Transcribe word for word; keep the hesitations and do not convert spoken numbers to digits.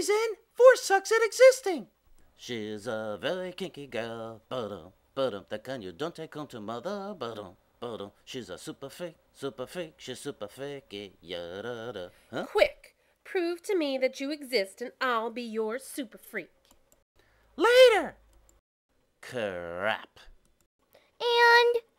She's in, four sucks at existing. She's a very kinky girl, but-um, but-um, the kind you don't take home to mother, but-um, but-um. She's a super freak, super freak, she's super freaky, yada-da. Huh? Quick, prove to me that you exist and I'll be your super freak. Later. Crap. And